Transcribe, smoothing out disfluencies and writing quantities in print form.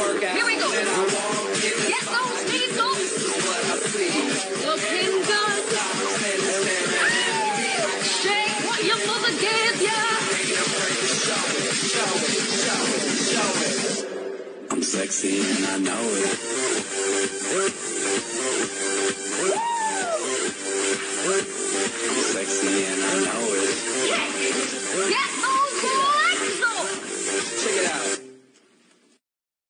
Here we go. Get those knees up. Looking good. Shake what your mother gave ya. I'm sexy and I know it.